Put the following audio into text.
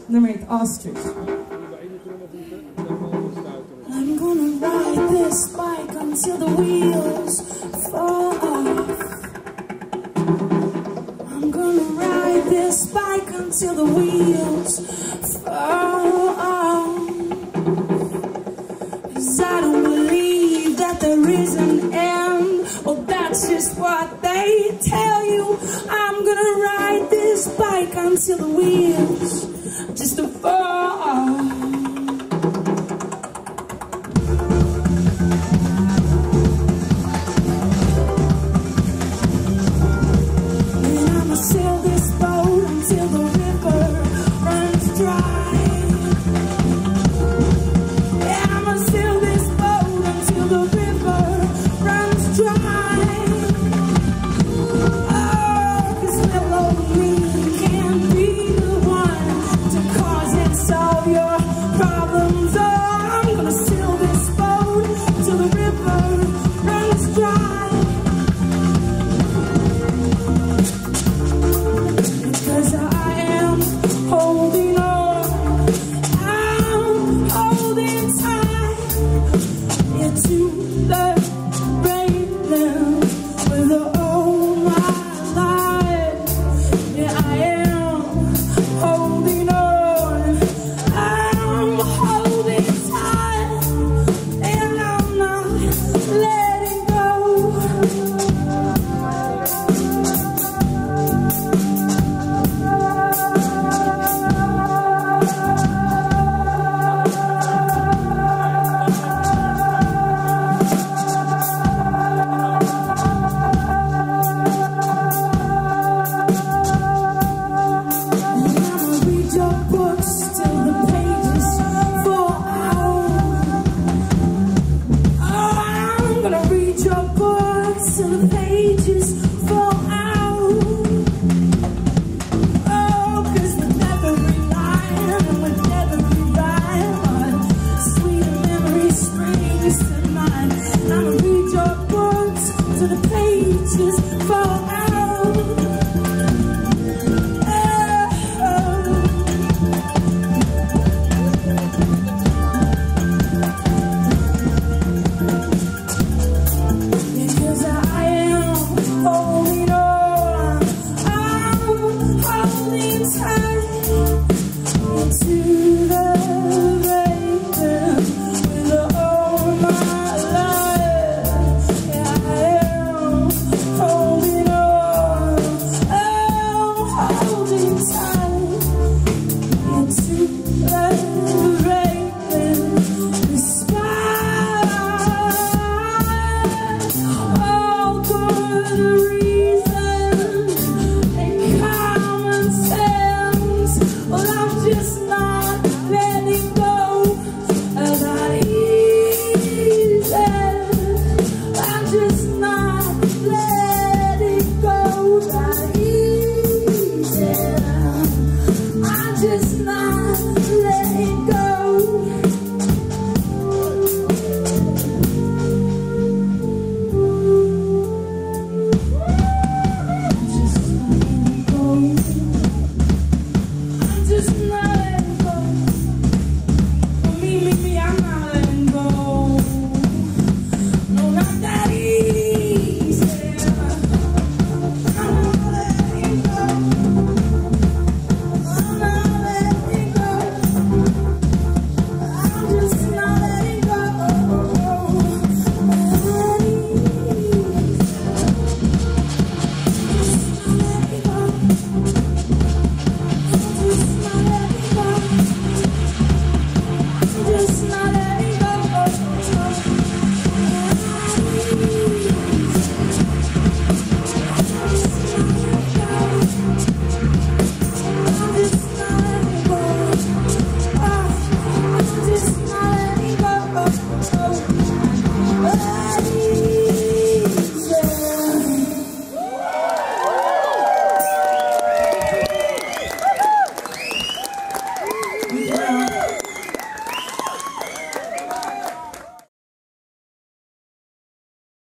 Nummer 1, Ostrich. I'm gonna ride this bike until the wheels fall off. I'm gonna ride this bike until the wheels fall off. 'Cause I don't believe that there is an end. Well, that's just what they tell you. I'm gonna ride this bike until the wheels just to fall off. Sail this boat until the river runs dry. Yeah, I'ma sail this boat until the river runs dry. Oh, 'cause little old me can't be the one to cause and solve your problems. Oh, I'm gonna sail this boat till the river runs dry. I'ma read your books till the pages fall out.